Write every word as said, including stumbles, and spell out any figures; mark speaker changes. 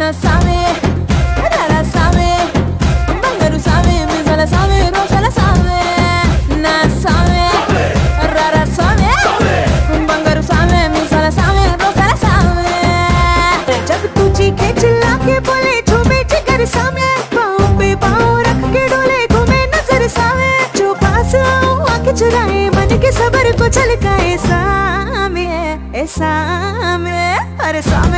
Speaker 1: నా సామే రర సామే బంగారు సామే మిజల సామే రోషల సామే నా సామే రర సామే బంగారు సామే మిజల సామే రోషల సామే जब तू चीखे चिल्ला के बोले झूमे जिगर सामे पाँव पे पाँव रख के डोले घूमे नजर सामे जो पास आऊं आंखें चुराए मन के सबर को छलकाए सामे ए सामे अरे सामे